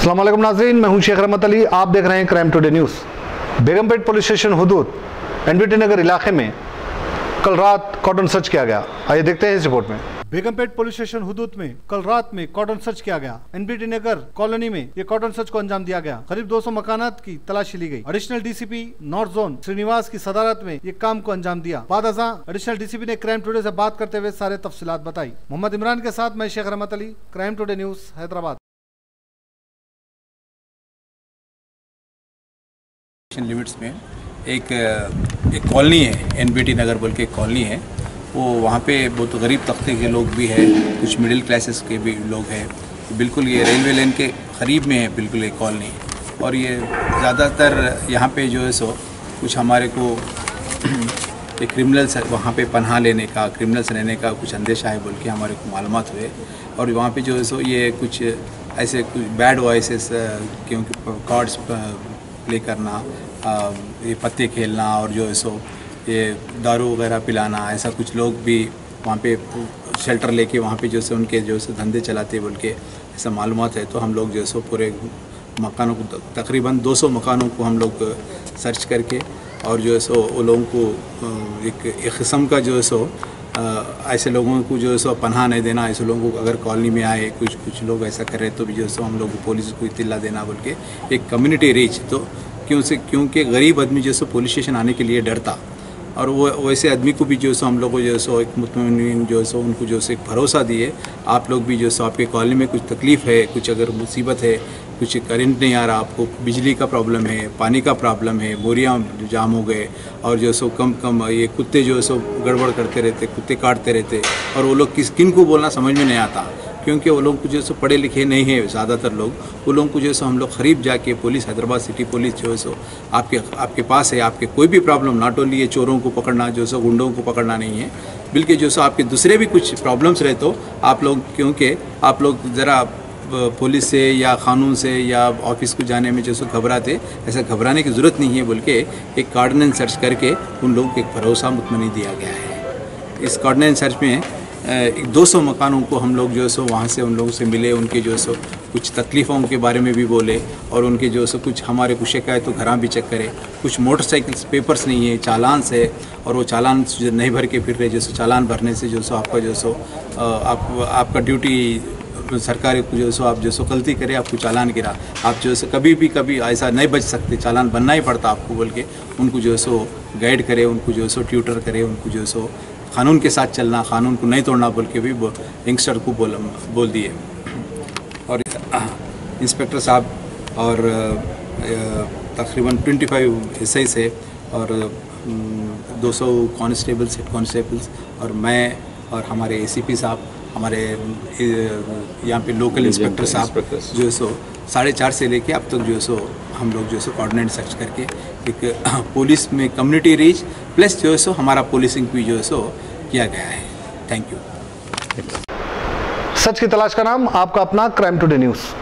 अस्सलाम वालेकुम नाज़रीन, मैं हूं शेख रहमत अली। आप देख रहे हैं crime today news. Begumpet police station हुदूद एनबीटी नगर इलाके में कल रात कॉर्डन सर्च किया गया। आइए देखते हैं इस रिपोर्ट में। बेगमपेट पुलिस स्टेशन हुदूद में कल रात में कॉर्डन सर्च किया गया। एनबीटी नगर कॉलोनी में ये कॉर्डन सर्च को अंजाम दिया गया। करीब 200 मकानात की तलाशी ली गई। Additional DCP north zone Srinivas की सदारत में ये काम को अंजाम दिया। बाद अज़ां एडिशनल डीसीपी ने क्राइम टुडे से बात करते हुए सारे तफसीलात बताई। मोहम्मद इमरान के साथ मैं Sheikh Rahmat Ali, crime today news, Hyderabad. Limits में एक कॉलोनी है, एनबीटी नगर बोल के एक कॉलोनी है। वो वहाँ पे बहुत गरीब तबके के लोग भी हैं, कुछ मिडिल क्लासेस के भी लोग हैं। बिल्कुल ये रेलवे लाइन के करीब में है बिल्कुल एक कॉलोनी। और ये ज़्यादातर यहाँ पे जो है सो कुछ हमारे को क्रिमिनल्स वहाँ पे पनाह लेने का, क्रिमिनल्स रहने का कुछ अंदेशा है बोल के हमारे को मालूमात हुए। और वहाँ पे जो है सो ये कुछ ऐसे कुछ बैड वॉइसेस, क्योंकि कार्ड्स प्ले करना, ये पत्ते खेलना और जो है सो ये दारू वगैरह पिलाना, ऐसा कुछ लोग भी वहाँ पे शेल्टर लेके वहाँ पे जो से उनके जो से धंधे चलाते बोल के ऐसा मालूमात है। तो हम लोग जो है सो पूरे मकानों को, तकरीबन 200 मकानों को हम लोग सर्च करके और जो है सो वो लोगों को एक किस्म का जो है सो ऐसे लोगों को जो है सो पनाह नहीं देना। ऐसे लोगों को अगर कॉलोनी में आए कुछ लोग ऐसा कर रहे तो भी जो है सो हम लोग पुलिस को इत्तला देना बोल के एक कम्युनिटी रीच। तो क्योंकि गरीब आदमी जो है सो पुलिस स्टेशन आने के लिए डरता, और वो वैसे आदमी को भी जो है सो हम लोग को जो है सो एक मुतमईन जो है सो उनको जो है एक भरोसा दिए, आप लोग भी जो है सो आपके कॉलोनी में कुछ तकलीफ़ है, कुछ अगर मुसीबत है, कुछ करंट नहीं आ रहा, आपको बिजली का प्रॉब्लम है, पानी का प्रॉब्लम है, बोरियां जाम हो गए, और जो है सो कम ये कुत्ते जो है सो गड़बड़ करते रहते, कुत्ते काटते रहते, और वो लोग किन को बोलना समझ में नहीं आता, क्योंकि वो लोग को जो है सो पढ़े लिखे नहीं है ज़्यादातर लोग। वो लोगों को जो है सो हम लोग करीब जाके पुलिस, हैदराबाद सिटी पुलिस जो है सो आपके पास है। आपके कोई भी प्रॉब्लम, नॉट ओनली ये चोरों को पकड़ना, जो है सो गुंडों को पकड़ना नहीं है, बल्कि जो है सो आपके दूसरे भी कुछ प्रॉब्लम्स रहे तो आप लोग, क्योंकि आप लोग ज़रा पुलिस से या कानून से या ऑफिस को जाने में जो सो घबराते, ऐसा घबराने की ज़रूरत नहीं है बोल के एक कार्डिनेंस सर्च करके उन लोगों को एक भरोसा मुतमईन दिया गया है। इस कार्डिनेंस सर्च में 200 मकानों को हम लोग जो है सो वहाँ से उन लोगों से मिले, उनके जो है सो कुछ तकलीफ़ों के बारे में भी बोले, और उनके जो है सो कुछ हमारे को शिकायत तो घर भी चेक करे। कुछ मोटरसाइकिल्स पेपर्स नहीं है, चालान है, और वो चालान नहीं भर के फिर रहे। जैसे चालान भरने से जो सो आपका जो सो आपका ड्यूटी सरकारी को जो सो आप जो सो गलती करे, आपको चालान गिरा, आप जो है कभी ऐसा नहीं बच सकते, चालान बनना ही पड़ता आपको बोल के उनको जो है सो गाइड करे, उनको जो है सो ट्यूटर करे, उनको जो है सो कानून के साथ चलना, कानून को नहीं तोड़ना बोल के भी यंगस्टर को बोल दिए। और इंस्पेक्टर साहब और तकरीबन 25 एसआई से और 200 कांस्टेबल्स, हेड कांस्टेबल्स, और मैं और हमारे एसीपी साहब, हमारे यहाँ पे लोकल इंस्पेक्टर साहब जो है सो 4:30 से लेके अब तक जो है सो हम लोग जो है सो कोऑर्डिनेट सर्च करके एक पुलिस में कम्युनिटी रीच प्लस जो है सो हमारा पुलिसिंग भी जो है सो किया गया है। Thank you. सच की तलाश का नाम, आपका अपना क्राइम टुडे न्यूज़।